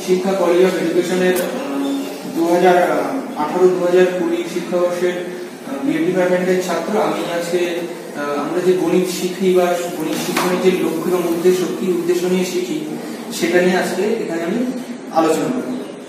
শিক্ষা college of এডুকেশনের 2018-2020 শিক্ষাবর্ষের B Ed ডিপার্টমেন্টের ছাত্র। আমি আজকে আমরা যে গণিত শিখি বা গণিত শিক্ষণের যে লক্ষ্য এবং উদ্দেশ্য, কি উদ্দেশ্য নিয়ে শিখি, সেটা নিয়ে আজকে এখানে আমি আলোচনা করব।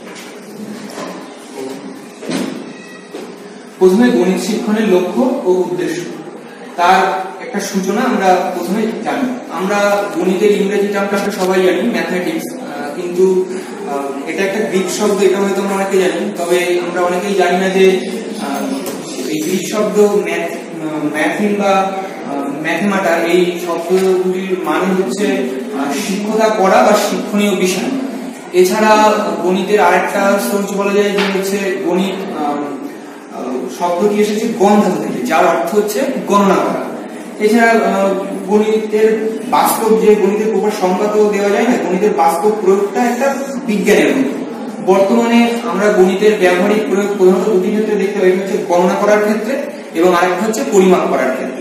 প্রথমে গণিত শিক্ষণের লক্ষ্য ও উদ্দেশ্য, তার একটা সূচনা আমরা প্রথমে জানি। আমরা গণিতের ইংরেজি টার্মটা সবাই জানি, ম্যাথমেটিক্স, কিন্তু এটা একটা গ্রিক শব্দ, এটা হয়তো আমরা অনেকে জানি, তবে আমরা অনেকেই জানি না যে এই গ্রিক শব্দ ম্যাথিন বা ম্যাথেমাটা, এই শব্দগুলির মানে হচ্ছে শিক্ষকতা করা বা শিক্ষণীয় বিষয়। এছাড়া গণিতের আরেকটা সোর্স বলা যায় যে হচ্ছে গণিত শব্দটি এসেছে গণ ধাতু থেকে, যার অর্থ হচ্ছে গণনা করা। এছাড়া গণিতের বাস্তব যে গণিতের প্রকার সংজ্ঞা তো দেওয়া যায় না, গণিতের বাস্তব প্রয়োগটা একটা বিজ্ঞানের মতো। বর্তমানে আমরা গণিতের ব্যবহারিক প্রয়োগ প্রধানত দুটি ক্ষেত্রে দেখতে পাই, হচ্ছে গণনা করার ক্ষেত্রে এবং আরেকটা হচ্ছে পরিমাপ করার ক্ষেত্রে।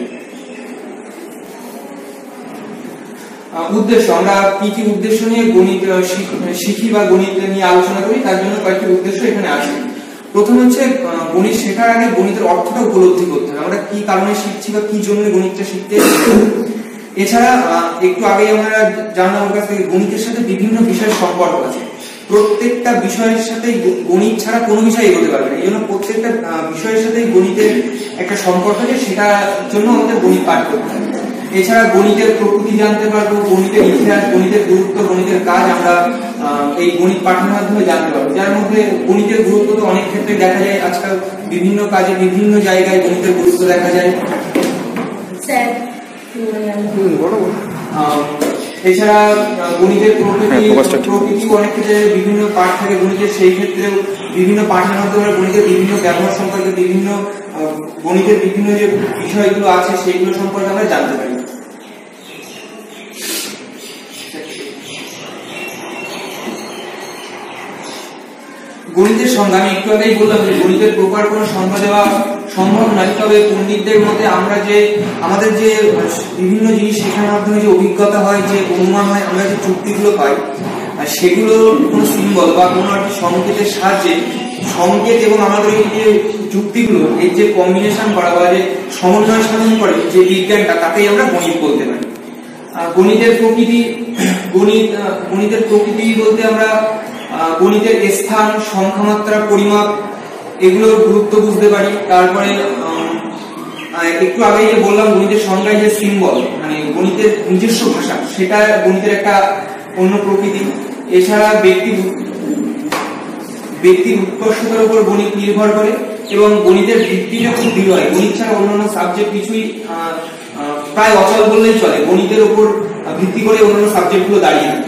উদ্দেশ্য, আমরা কি কি উদ্দেশ্য নিয়ে গণিত শিখি বা গণিত নিয়ে আলোচনা করি, তার জন্য কয়েকটি উদ্দেশ্য এখানে আসে। প্রথম হচ্ছে গণিত শেখার আগে গণিতের অর্থটা উপলব্ধি করতে হবে, আমরা কি কারণে শিখছি বা কি জন্য গণিতটা শিখতে। এছাড়া একটু আগে আমরা জানলাম আমার কাছ থেকে, গণিতের সাথে বিভিন্ন বিষয়ের সম্পর্ক আছে। প্রত্যেকটা বিষয়ের সাথে গণিত ছাড়া কোনো বিষয় এগোতে পারবে না, এই জন্য প্রত্যেকটা বিষয়ের সাথে গণিতের একটা সম্পর্ক আছে, সেটার জন্য আমাদের গণিত পাঠ করতে হবে। এছাড়া গণিতের প্রকৃতি জানতে পারবো, গণিতের ইতিহাস, গণিতের গুরুত্ব, গণিতের কাজ আমরা এই গণিত পাঠের মাধ্যমে জানতে পারবো। যার মধ্যে গণিতের গুরুত্ব তো অনেক ক্ষেত্রে দেখা যায়, আজকাল বিভিন্ন কাজে বিভিন্ন জায়গায় গণিতের গুরুত্ব দেখা যায়। এছাড়া গণিতের প্রকৃতি অনেক ক্ষেত্রে বিভিন্ন পাঠ থাকে গণিতের, সেই ক্ষেত্রে বিভিন্ন পাঠের মাধ্যমে গণিতের বিভিন্ন ব্যবহার সম্পর্কে, বিভিন্ন গণিতের বিভিন্ন যে বিষয়গুলো আছে সেইগুলো সম্পর্কে আমরা জানতে পারি। গণিতের সংজ্ঞা আমি একটু আগেই বললাম যে গণিতের প্রপার কোনো সংজ্ঞা দেওয়া সম্ভব নয়, তবে পণ্ডিতদের মতে আমরা যে আমাদের যে বিভিন্ন জিনিস শেখার মাধ্যমে যে অভিজ্ঞতা হয়, যে অনুমান হয়, আমরা যে যুক্তিগুলো পাই, সেগুলো কোনো সিম্বল বা কোনো একটা সংকেতের সাহায্যে সংকেত এবং আমাদের এই যে যুক্তিগুলো, এর যে কম্বিনেশন করা বা যে সমন্বয় সাধন করে যে বিজ্ঞানটা, তাকেই আমরা গণিত বলতে পারি। গণিতের প্রকৃতি বলতে আমরা গণিতের স্থান, সংখ্যা, মাত্রা, পরিমাপ, এগুলোর গুরুত্ব বুঝতে পারি। তারপরে একটু আগে যে বললাম গণিতের সংজ্ঞায় যে সিম্বল, মানে গণিতের নিজস্ব ভাষা, সেটা গণিতের একটা অন্য প্রকৃতি। এছাড়া ব্যক্তির উৎকর্ষতার উপর গণিত নির্ভর করে এবং গণিতের ভিত্তিটা খুব দৃঢ় হয়। গণিত ছাড়া অন্যান্য সাবজেক্ট কিছুই প্রায় অচল বললেই চলে, গণিতের উপর ভিত্তি করে অন্যান্য সাবজেক্টগুলো দাঁড়িয়ে থাকে।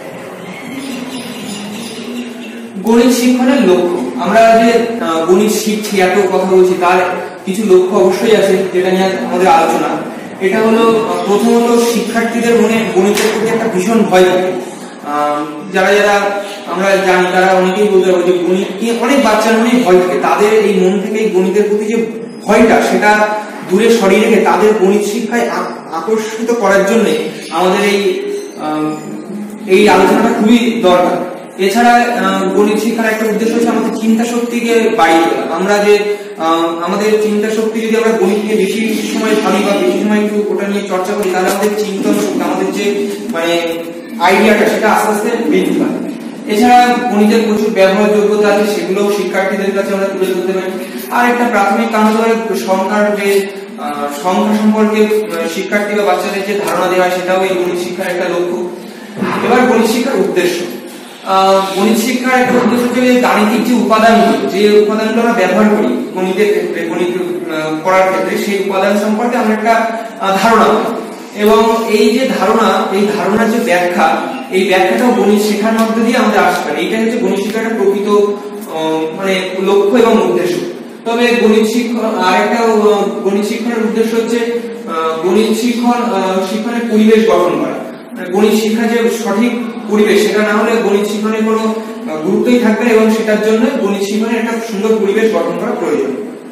গণিত শিক্ষণের লক্ষ্য, আমরা যে গণিত শিখছি, এত কথা বলছি, তার কিছু লক্ষ্য অবশ্যই আছে যেটা নিয়ে আমাদের আলোচনা। এটা হলো প্রথমত শিক্ষার্থীদের মনে গণিতের প্রতি একটা ভীষণ ভয় থাকে। যারা যারা আমরা জানি তারা অনেকেই বলতে পারবো যে গণিত নিয়ে অনেক বাচ্চার মনে ভয় থাকে, তাদের এই মন থেকে গণিতের প্রতি যে ভয়টা, সেটা দূরে সরিয়ে রেখে তাদের গণিত শিক্ষায় আকর্ষিত করার জন্য আমাদের এই আলোচনাটা খুবই দরকার। এছাড়া গণিত শিক্ষার একটা উদ্দেশ্য হচ্ছে আমাদের চিন্তা শক্তিকে বাড়িয়ে তোলা। আমরা যে আমাদের চিন্তা শক্তি যদি আমরা গণিত নিয়ে বেশি সময় ভাবি বা বেশি সময় একটু ওটা নিয়ে চর্চা করি, তাহলে আমাদের চিন্তন শক্তি, আমাদের যে মানে আইডিয়াটা, সেটা আস্তে আস্তে বৃদ্ধি পায়। এছাড়া গণিতের প্রচুর ব্যবহার যোগ্যতা আছে, সেগুলো শিক্ষার্থীদের কাছে আমরা তুলে ধরতে পারি। আর একটা প্রাথমিক কারণ হলো সংখ্যার যে সংখ্যা সম্পর্কে শিক্ষার্থী বা বাচ্চাদের যে ধারণা দেওয়া হয়, সেটাও এই গণিত শিক্ষার একটা লক্ষ্য। এবার গণিত শিক্ষার উদ্দেশ্য, গণিত শিক্ষার একটা উদ্দেশ্য হচ্ছে গাণিতিক যে উপাদানগুলো আমরা ব্যবহার করি গণিতের ক্ষেত্রে, গণিত করার ক্ষেত্রে, সেই উপাদান সম্পর্কে আমরা একটা ধারণা পাই। এবং এই যে ধারণা, এই ধারণার যে ব্যাখ্যা, এই ব্যাখ্যাটাও গণিত শেখার মধ্যে দিয়ে আমাদের আসতে পারে। এইটা হচ্ছে গণিত শিক্ষার প্রকৃত মানে লক্ষ্য এবং উদ্দেশ্য। তবে গণিত শিক্ষণের উদ্দেশ্য হচ্ছে গণিত শিক্ষণের পরিবেশ গঠন করা। গণিত শিক্ষা যে সঠিক পরিবেশ, সেটা না হলে গণিত শিক্ষণের কোনো গুরুত্বই থাকবে না, এবং সেটার জন্য গণিত শিক্ষণের একটা সুন্দর পরিবেশ গঠন করা প্রয়োজন।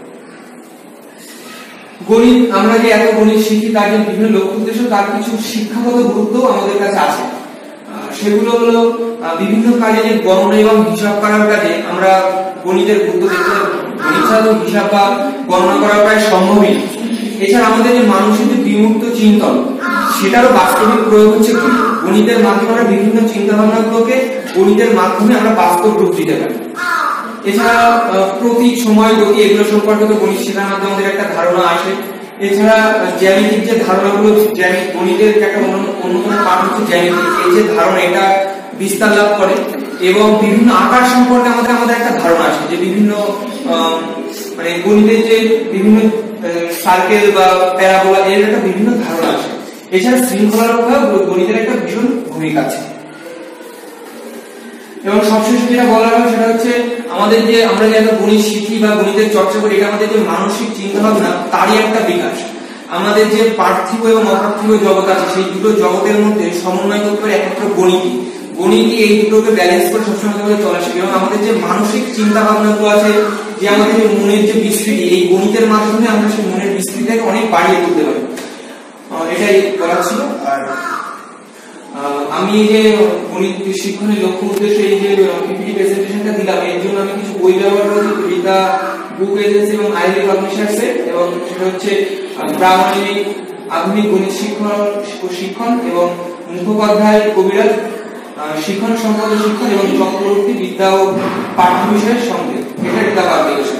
গণিত, আমরা যে এত গণিত শিখি, তার যে বিভিন্ন লক্ষ্য উদ্দেশ্য, তার কিছু শিক্ষাগত গুরুত্ব আমাদের কাছে আছে। সেগুলো হলো বিভিন্ন কাজে যে গণনা এবং হিসাব করার কাজে আমরা গণিতের গুরুত্ব দেখতে গণিত ছাড়া হিসাব বা গণনা করা প্রায় সম্ভবই। এছাড়া আমাদের যে মানসিক যে বিমূর্ত চিন্তন সেটারও বাস্তবিক প্রয়োগ হচ্ছে গণিতের মাধ্যমে আমরা বিভিন্ন চিন্তা ভাবনাগুলোকে গণিতের মাধ্যমে আমরা বাস্তব রূপ দিতে পারি। এছাড়া প্রতীক, সময়, গতি এগুলো সম্পর্কে তো গণিত শেখার মাধ্যমে আমাদের একটা ধারণা আসে। এছাড়া জ্যামিতিক যে ধারণাগুলো, গণিতের একটা অন্যতম পাঠ হচ্ছে জ্যামিতিক, এই যে ধারণা এটা বিস্তার লাভ করে এবং বিভিন্ন আকার সম্পর্কে আমাদের একটা ধারণা আসে, যে বিভিন্ন মানে গণিতের যে বিভিন্ন সার্কেল বা প্যারাবোলা এর একটা বিভিন্ন ধারণা আসে। এছাড়া শৃঙ্খলা রক্ষা গণিতের একটা ভীষণ ভূমিকা আছে। এবং সবশেষে যেটা বলা হয় সেটা হচ্ছে আমাদের যে আমরা যে একটা গণিত শিখি বা গণিতের চর্চা করি, এটা আমাদের যে মানসিক চিন্তা ভাবনা তারই একটা বিকাশ। আমাদের যে পার্থিব এবং অপার্থিব জগৎ আছে সেই দুটো জগতের মধ্যে সমন্বয় করতে পারে একমাত্র গণিতই এই দুটোকে ব্যালেন্স করে সবসময় চলে আসে। এবং আমাদের যে মানসিক চিন্তা ভাবনাগুলো আছে, যে আমাদের যে মনের যে বিস্তৃতি, এই গণিতের মাধ্যমে আমরা সেই মনের বিস্তৃতিটাকে অনেক বাড়িয়ে তুলতে পারি। এটাই বলার ছিল। আর আমি যে গণিত শিক্ষণের লক্ষ্য উদ্দেশ্যে এই যে পিপিটি প্রেজেন্টেশনটা দিলাম, এর জন্য আমি কিছু বই ব্যবহার করেছি, রিতা বুক এজেন্সি এবং আইভি পাবলিশার্স এর, এবং সেটা হচ্ছে প্রামাণিক আধুনিক গণিত শিক্ষণ এবং মুখোপাধ্যায় কবিরাজ শিক্ষণ সম্পদ শিক্ষণ এবং চক্রবর্তী বিদ্যা ও পাঠ্য বিষয়ের সঙ্গে, এটা রিতা পাবলিকেশন।